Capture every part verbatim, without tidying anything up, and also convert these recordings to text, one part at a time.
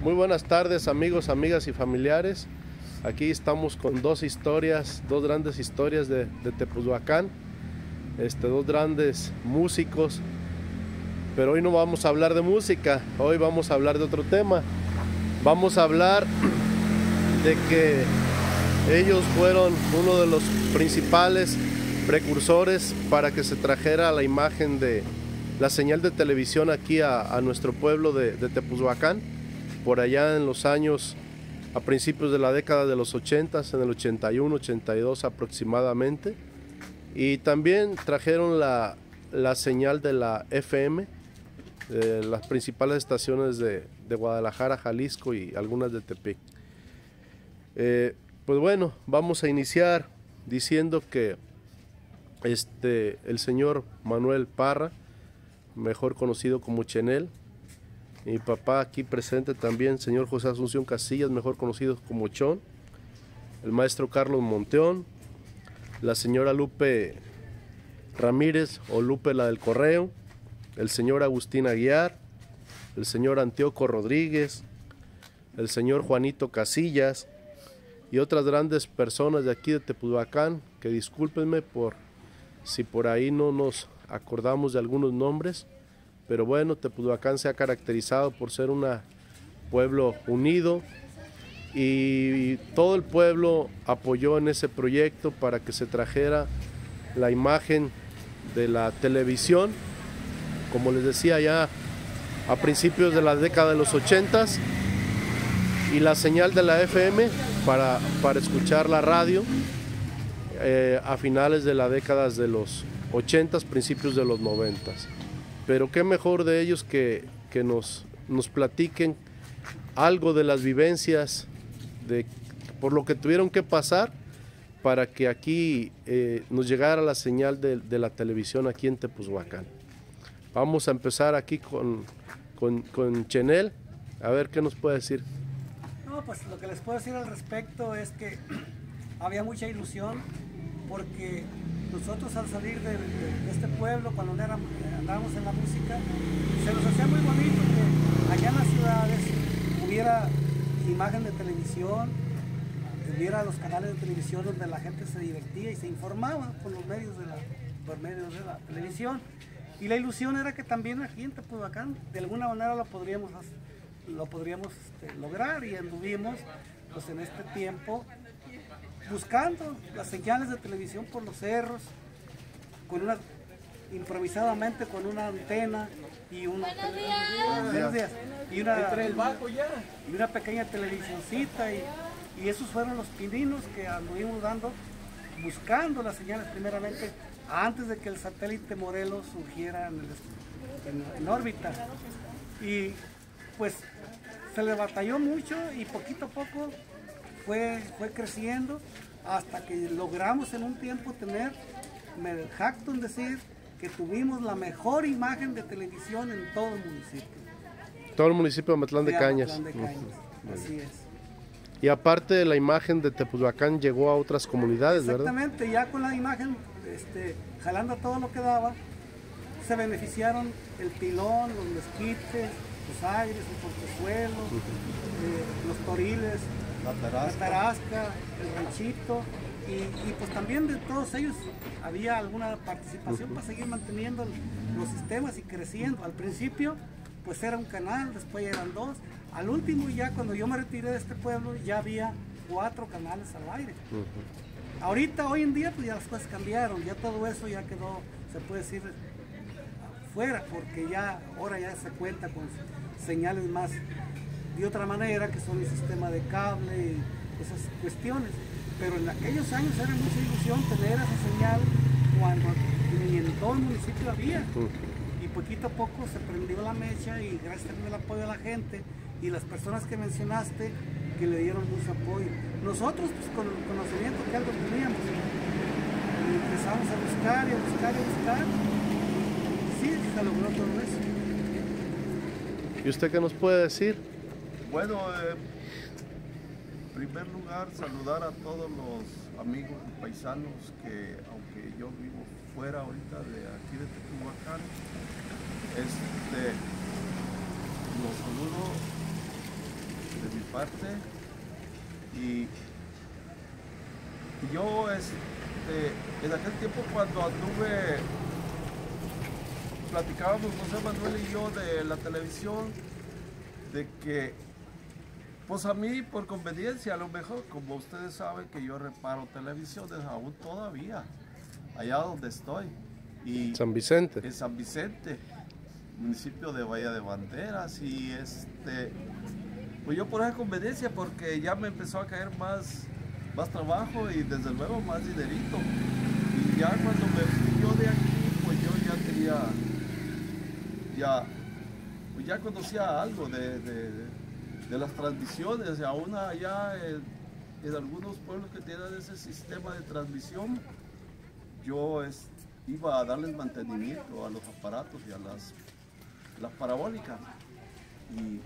Muy buenas tardes, amigos, amigas y familiares. Aquí estamos con dos historias, dos grandes historias de, de Tepoztlán, este, dos grandes músicos. Pero hoy no vamos a hablar de música, hoy vamos a hablar de otro tema. Vamos a hablar de que ellos fueron uno de los principales precursores para que se trajera la imagen de la señal de televisión aquí a, a nuestro pueblo de, de Tepoztlán, por allá en los años, a principios de la década de los ochentas, en el ochenta y uno, ochenta y dos aproximadamente. Y también trajeron la, la señal de la F M, de las principales estaciones de, de Guadalajara, Jalisco y algunas de Tepic. Eh, pues bueno, vamos a iniciar diciendo que este, el señor Manuel Parra, mejor conocido como Chenel, mi papá aquí presente también, señor José Asunción Casillas, mejor conocido como Chon, el maestro Carlos Monteón, la señora Lupe Ramírez o Lupe la del Correo, el señor Agustín Aguiar, el señor Antíoco Rodríguez, el señor Juanito Casillas y otras grandes personas de aquí de Tepoztlán, que discúlpenme por si por ahí no nos acordamos de algunos nombres, pero bueno, Tepoztlán se ha caracterizado por ser un pueblo unido y todo el pueblo apoyó en ese proyecto para que se trajera la imagen de la televisión, como les decía, ya a principios de la década de los ochentas, y la señal de la F M para, para escuchar la radio eh, a finales de las décadas de los ochentas, principios de los noventas. Pero qué mejor de ellos que, que nos, nos platiquen algo de las vivencias, de, por lo que tuvieron que pasar para que aquí eh, nos llegara la señal de, de la televisión aquí en Tepoztlán. Vamos a empezar aquí con, con, con Chenel, a ver qué nos puede decir. No, pues lo que les puedo decir al respecto es que había mucha ilusión, porque nosotros al salir de, de, de este pueblo, cuando éramos, andábamos en la música, se nos hacía muy bonito que allá en las ciudades hubiera imagen de televisión, hubiera los canales de televisión donde la gente se divertía y se informaba por los medios de la, por medios de la televisión. Y la ilusión era que también aquí en Tepoztlán de alguna manera lo podríamos, lo podríamos este, lograr, y anduvimos pues en este tiempo buscando las señales de televisión por los cerros, con una, improvisadamente con una antena y una, buenos días, y una, y una pequeña televisioncita, y, y esos fueron los pininos que anduvimos dando, buscando las señales primeramente antes de que el satélite Morelos surgiera en, el, en, en órbita. Y pues se le batalló mucho y poquito a poco Fue, fue creciendo hasta que logramos en un tiempo tener, me jacto en decir, que tuvimos la mejor imagen de televisión en todo el municipio. Todo el municipio de Amatlán de, de Cañas. Amatlán de Cañas. Uh-huh. Así es. Y aparte de la imagen de Tepoztlán llegó a otras comunidades, exactamente, ¿verdad? Ya con la imagen, este, jalando todo lo que daba, se beneficiaron el Pilón, los Mezquites, los Aires, el Portezuelo, uh-huh. eh, los Toriles, La Tarasca, la tarasca el Ranchito, y, y pues también de todos ellos había alguna participación uh-huh. para seguir manteniendo los sistemas y creciendo. Al principio pues era un canal, después ya eran dos, al último ya cuando yo me retiré de este pueblo ya había cuatro canales al aire. Uh-huh. Ahorita, hoy en día pues ya las cosas cambiaron, ya todo eso ya quedó, se puede decir, fuera, porque ya ahora ya se cuenta con señales más de otra manera, que son el sistema de cable y esas cuestiones, pero en aquellos años era mucha ilusión tener esa señal cuando ni en todo el municipio había, y poquito a poco se prendió la mecha, y gracias al apoyo de la gente y las personas que mencionaste que le dieron mucho apoyo. Nosotros pues con el conocimiento que algo teníamos, y empezamos a buscar y a buscar y a buscar, y sí, se logró todo eso. ¿Y usted qué nos puede decir? Bueno, eh, en primer lugar saludar a todos los amigos y paisanos que, aunque yo vivo fuera ahorita de aquí de parte. Y, y yo, este, en aquel tiempo cuando anduve, platicábamos José Manuel y yo de la televisión, de que, pues a mí por conveniencia, a lo mejor, como ustedes saben que yo reparo televisiones aún todavía, allá donde estoy. Y San Vicente. En San Vicente, municipio de Bahía de Banderas, y este, pues yo por esa conveniencia, porque ya me empezó a caer más, más trabajo y desde luego más dinerito. Y ya cuando me fui yo de aquí, pues yo ya tenía, ya, pues ya conocía algo de, de, de las transmisiones, y aún allá en, en algunos pueblos que tienen ese sistema de transmisión, yo es, iba a darles mantenimiento a los aparatos y a las, las parabólicas. Y,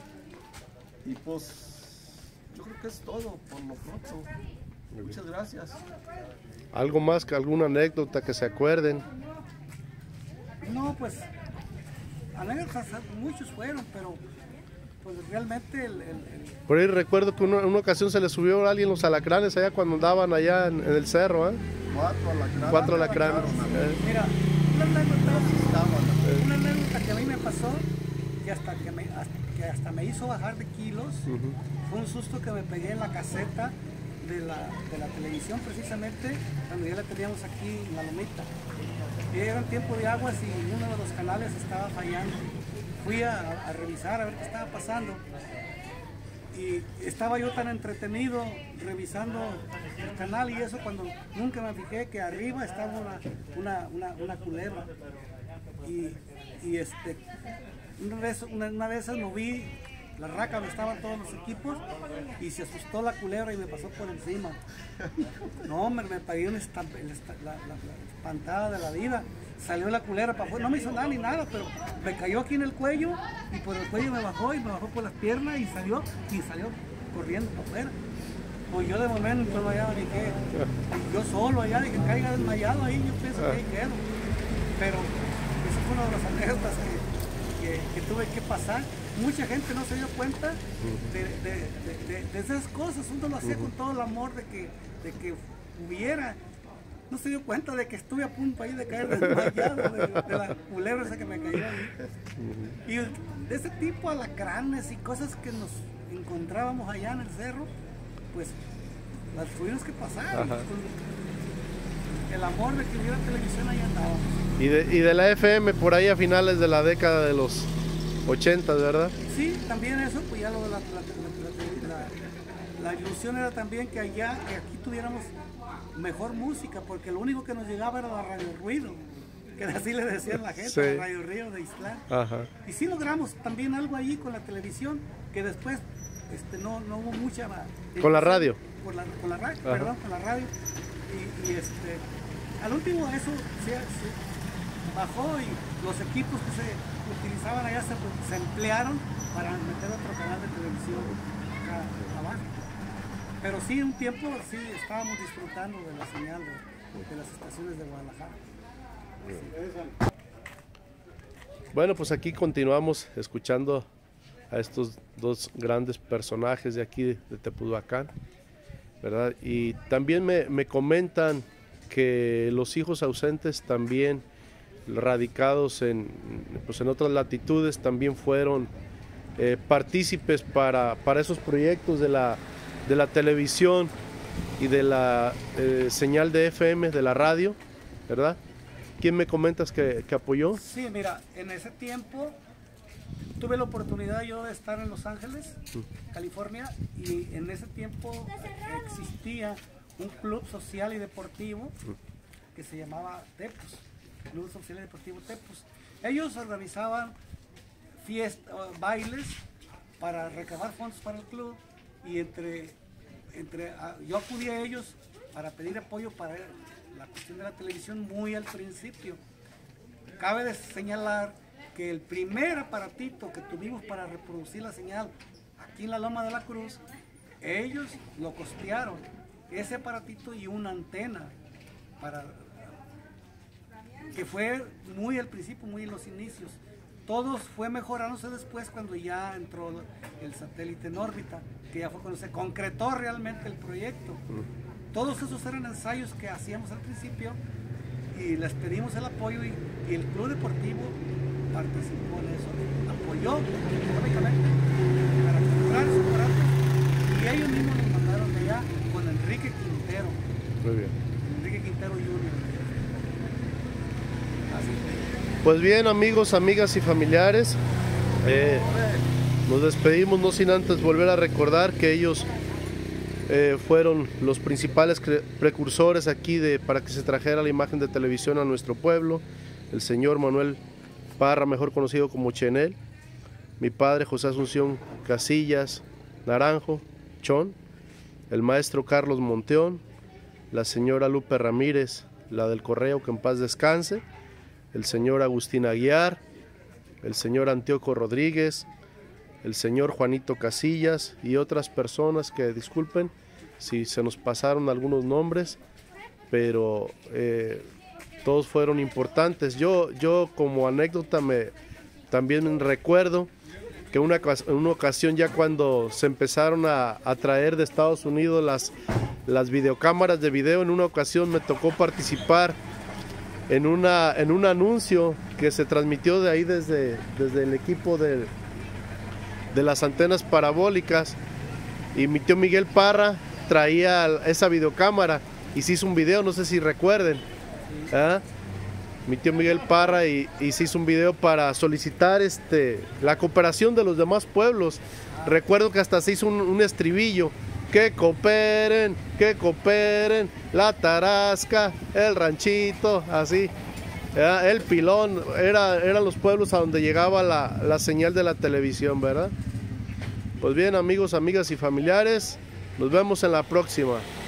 y pues yo creo que es todo por lo pronto. Muchas gracias. ¿Algo más, que alguna anécdota que se acuerden? No, pues anécdotas muchos fueron, pero pues realmente el, el, el... Por ahí recuerdo que una, una ocasión se le subió a alguien los alacranes allá cuando andaban allá en, en el cerro, ¿eh? Cuatro alacranes. Cuatro alacranes. Eh. Mira, una anécdota, una anécdota que a mí me pasó, que hasta, que me, hasta, que hasta me hizo bajar de kilos, uh-huh. Fue un susto que me pegué en la caseta de la, de la televisión, precisamente cuando ya la teníamos aquí en la lomita. Y era en tiempo de aguas y uno de los canales estaba fallando. Fui a, a revisar a ver qué estaba pasando. Y estaba yo tan entretenido revisando el canal y eso, cuando nunca me fijé que arriba estaba una, una, una, una culebra. Y, y este, una vez, una, una de esas moví la raca donde estaban todos los equipos y se asustó la culebra y me pasó por encima. No, me, me pagué una estamp, la, la, la espantada de la vida. Salió la culebra para afuera, no me hizo nada ni nada, pero me cayó aquí en el cuello y por el cuello me bajó y me bajó por las piernas y salió y salió corriendo para afuera. Pues yo de momento no allá ni qué, yo solo allá de que caiga desmayado ahí, yo pienso que ahí quedo. Pero esa fue una de las anécdotas que, que, que tuve que pasar. Mucha gente no se dio cuenta de, de, de, de, de esas cosas, uno lo hacía con todo el amor de que, de que hubiera. No se dio cuenta de que estuve a punto ahí de caer desmayado de, de la culebra esa que me cayó ahí. Y de ese tipo alacranes y cosas que nos encontrábamos allá en el cerro, pues las tuvimos que pasar. Con el amor de que hubiera televisión ahí andábamos. Y de, y de la F M por ahí a finales de la década de los ochenta, ¿verdad? Sí, también eso, pues ya lo de la, la, la, la, la ilusión era también que allá, que aquí tuviéramos mejor música, porque lo único que nos llegaba era la Radio Ruido, que así le decían la gente, sí. La Radio Río de Islán. Ajá. Y sí logramos también algo allí con la televisión, que después este, no, no hubo mucha... ¿Con la radio? Con la, con la radio, Ajá. perdón, con la radio. Y, y este, al último eso se, se bajó y los equipos que se utilizaban allá se, se emplearon para meter otro canal de televisión acá abajo. Pero sí, un tiempo sí estábamos disfrutando de la señal de, de las estaciones de Guadalajara. Sí. Bueno, pues aquí continuamos escuchando a estos dos grandes personajes de aquí de Tepoduacán, ¿verdad? Y también me, me comentan que los hijos ausentes también radicados en, pues en otras latitudes también fueron eh, partícipes para, para esos proyectos de la de la televisión y de la eh, señal de F M, de la radio, ¿verdad? ¿Quién me comentas que, que apoyó? Sí, mira, en ese tiempo tuve la oportunidad yo de estar en Los Ángeles, mm. California, y en ese tiempo existía un club social y deportivo mm. que se llamaba Tepos, Club Social y Deportivo Tepos. Ellos organizaban fiestas, bailes para recabar fondos para el club. Y entre, entre yo acudí a ellos para pedir apoyo para la cuestión de la televisión muy al principio. Cabe de señalar que el primer aparatito que tuvimos para reproducir la señal aquí en la Loma de la Cruz, ellos lo costearon, ese aparatito y una antena, para, que fue muy al principio, muy en los inicios. todos fue mejorándose después cuando ya entró el satélite en órbita, que ya fue cuando se concretó realmente el proyecto. Mm. Todos esos eran ensayos que hacíamos al principio y les pedimos el apoyo y, y el Club Deportivo participó en eso, apoyó económicamente para comprar su aparato y ellos mismos nos mandaron de allá con Enrique Quintero. Muy bien. Enrique Quintero junior Así. Pues bien, amigos, amigas y familiares, eh, nos despedimos no sin antes volver a recordar que ellos eh, fueron los principales precursores aquí de, para que se trajera la imagen de televisión a nuestro pueblo. El señor Manuel Parra, mejor conocido como Chenel, mi padre José Asunción Casillas Naranjo, Chon, el maestro Carlos Monteón, la señora Lupe Ramírez, la del Correo, que en paz descanse, el señor Agustín Aguiar, el señor Antíoco Rodríguez, el señor Juanito Casillas y otras personas que disculpen si se nos pasaron algunos nombres, pero eh, todos fueron importantes. Yo, yo como anécdota me, también recuerdo que una, en una ocasión ya cuando se empezaron a, a traer de Estados Unidos las, las videocámaras de video, en una ocasión me tocó participar en, una, en un anuncio que se transmitió de ahí desde, desde el equipo de, de las antenas parabólicas, y mi tío Miguel Parra traía esa videocámara y se hizo un video, no sé si recuerden. ¿Ah? Mi tío Miguel Parra y, y se hizo un video para solicitar este, la cooperación de los demás pueblos. Recuerdo que hasta se hizo un, un estribillo: que cooperen, que cooperen, la Tarasca, el Ranchito, así. ¿Ah? El Pilón, era, eran los pueblos a donde llegaba la, la señal de la televisión, ¿verdad? Pues bien, amigos, amigas y familiares, nos vemos en la próxima.